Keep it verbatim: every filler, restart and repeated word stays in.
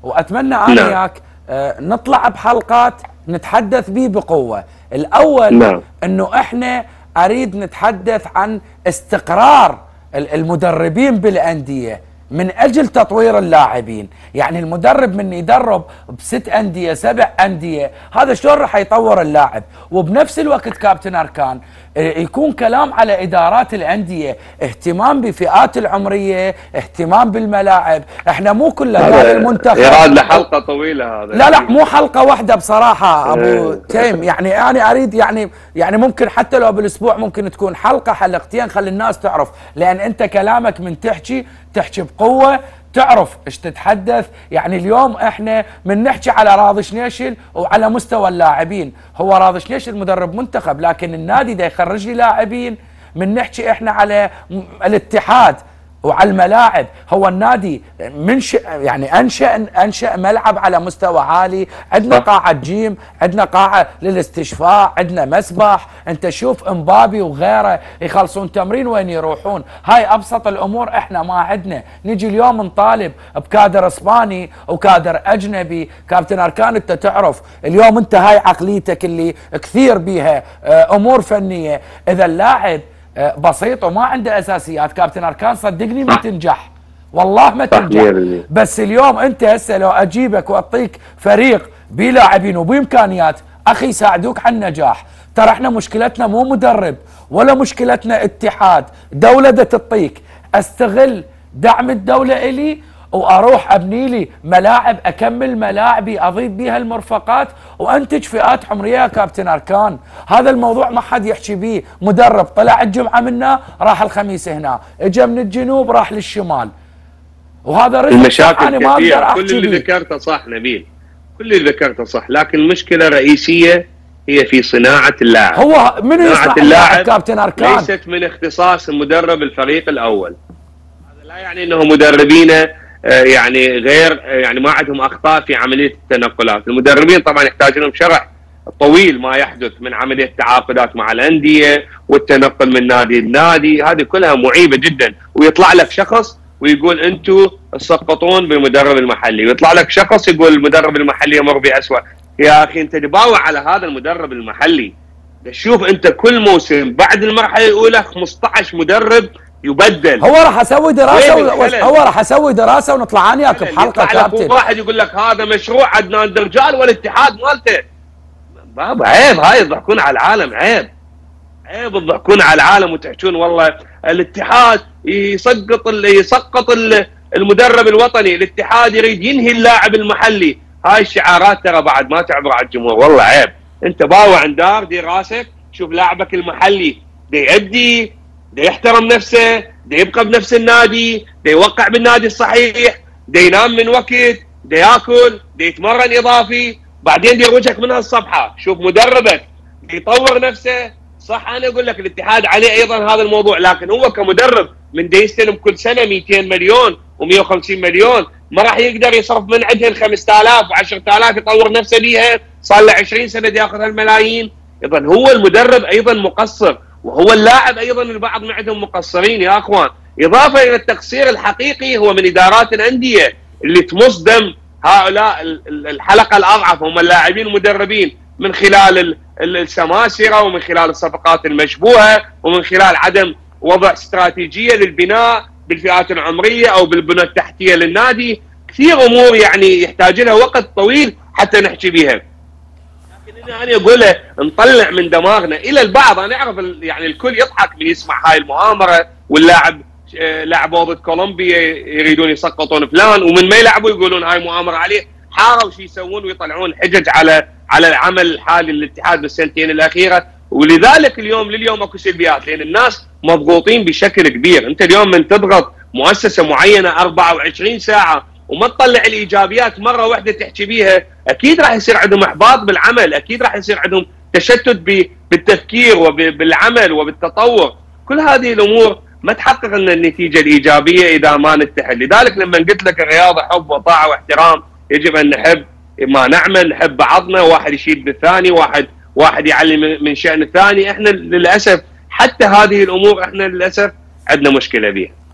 واتمنى انا وياك آه نطلع بحلقات نتحدث به بقوه. الاول نعم. انه احنا اريد نتحدث عن استقرار المدربين بالانديه من اجل تطوير اللاعبين. يعني المدرب من يدرب بست انديه سبع انديه هذا شلون راح يطور اللاعب؟ وبنفس الوقت كابتن اركان يكون كلام على ادارات الانديه، اهتمام بفئات العمريه، اهتمام بالملاعب. احنا مو كله قال المنتخب يراد لحلقه طويله هذا. لا لا مو حلقه واحده بصراحه ابو تيم. يعني انا اريد يعني يعني ممكن حتى لو بالاسبوع ممكن تكون حلقه حلقتين خلي الناس تعرف، لان انت كلامك من تحكي تحكي بقوه، تعرف ايش تتحدث. يعني اليوم احنا من نحكي على راضي شنيشل وعلى مستوى اللاعبين، هو راضي شنيشل مدرب منتخب لكن النادي دا يخرج لي لاعبين. من نحكي احنا على الاتحاد وعلى الملاعب، هو النادي منشئ يعني انشا انشا ملعب على مستوى عالي، عندنا قاعه جيم، عندنا قاعه للاستشفاء، عندنا مسبح. انت شوف امبابي وغيره يخلصون تمرين وين يروحون. هاي ابسط الامور احنا ما عندنا. نجي اليوم نطالب بكادر اسباني وكادر اجنبي. كابتن اركان انت تعرف اليوم انت هاي عقليتك اللي كثير بيها امور فنيه. اذا اللاعب بسيط وما عنده اساسيات كابتن اركان صدقني ما تنجح، والله ما تنجح. بس اليوم انت هسه لو اجيبك واعطيك فريق بلاعبين وبامكانيات اخي يساعدوك على النجاح. ترى احنا مشكلتنا مو مدرب ولا مشكلتنا اتحاد، دوله دا تعطيك. استغل دعم الدوله الي واروح ابني لي ملاعب، اكمل ملاعبي، اضيف بيها المرفقات وانتج فئات عمريه يا كابتن اركان. هذا الموضوع ما حد يحكي بيه. مدرب طلع الجمعه منا راح الخميس هنا، اجى من الجنوب راح للشمال، وهذا رزق. المشاكل انا ما اقدر احكي كل اللي ذكرته صح نبيل، كل اللي ذكرته صح، لكن المشكله الرئيسيه هي في صناعه اللاعب. هو من يصنع اللاعب كابتن اركان؟ ليست من اختصاص مدرب الفريق الاول. هذا لا يعني انه مدربين يعني غير يعني ما عندهم اخطاء في عمليه التنقلات. المدربين طبعا يحتاج لهم شرح طويل ما يحدث من عمليه التعاقدات مع الانديه والتنقل من نادي لنادي، هذه كلها معيبه جدا. ويطلع لك شخص ويقول انتم تسقطون بالمدرب المحلي، ويطلع لك شخص يقول المدرب المحلي يمر بأسوأ. يا اخي انت تباوع على هذا المدرب المحلي. شوف انت كل موسم بعد المرحله الاولى خمسة عشر مدرب يبدل. هو راح اسوي دراسه و... هو راح اسوي دراسه ونطلع انا وياك بحلقه كابتن. واحد يقول لك هذا مشروع عدنان درجال والاتحاد مالته. بابا عيب، هاي يضحكون على العالم، عيب عيب تضحكون على العالم وتحكون والله الاتحاد يسقط يسقط المدرب الوطني، الاتحاد يريد ينهي اللاعب المحلي. هاي الشعارات ترى بعد ما تعبر على الجمهور، والله عيب. انت باوع عن دار دير راسك، شوف لاعبك المحلي دا يأدي، دا يحترم نفسه، دا يبقى بنفس النادي، دا يوقع بالنادي الصحيح، دا ينام من وقت، دا ياكل، دا يتمرن اضافي، بعدين دير وجهك من هالصفحه. شوف مدربك دا يطور نفسه. صح انا اقول لك الاتحاد عليه ايضا هذا الموضوع، لكن هو كمدرب من دا يستلم كل سنه مئتين مليون ومئة وخمسين مليون ما راح يقدر يصرف من عندهن خمسة آلاف وعشرة آلاف يطور نفسه بيها. صار له عشرين سنه دا ياخذ هالملايين. ايضا هو المدرب ايضا مقصر، وهو اللاعب ايضا البعض من عندهم مقصرين يا اخوان. اضافه الى التقصير الحقيقي هو من ادارات الانديه اللي تمص دم هؤلاء الحلقه الاضعف هم اللاعبين المدربين من خلال السماسره ومن خلال الصفقات المشبوهه ومن خلال عدم وضع استراتيجيه للبناء بالفئات العمريه او بالبنى التحتيه للنادي. كثير امور يعني يحتاج لها وقت طويل حتى نحكي بها. لكن انا اقولها نطلع من دماغنا الى البعض. انا اعرف يعني الكل يضحك من يسمع هاي المؤامره، واللاعب لعبوا ضد كولومبيا يريدون يسقطون فلان، ومن ما يلعبوا يقولون هاي مؤامره عليه. حاروا شو يسوون ويطلعون حجج على على العمل الحالي للاتحاد بالسنتين الاخيره. ولذلك اليوم لليوم اكو سلبيات، لان الناس مضغوطين بشكل كبير. انت اليوم من تضغط مؤسسه معينه أربعة وعشرين ساعه وما تطلع الايجابيات مره واحده تحكي بيها، اكيد راح يصير عندهم احباط بالعمل، اكيد راح يصير عندهم تشتت بالتفكير وبالعمل وبالتطور. كل هذه الامور ما تحقق لنا النتيجه الايجابيه اذا ما نتحد. لذلك لما قلت لك الرياضه حب وطاعه واحترام، يجب ان نحب ما نعمل، نحب بعضنا، واحد يشيد بالثاني، واحد واحد يعلم من شأن الثاني. احنا للاسف حتى هذه الامور احنا للاسف عندنا مشكله بها.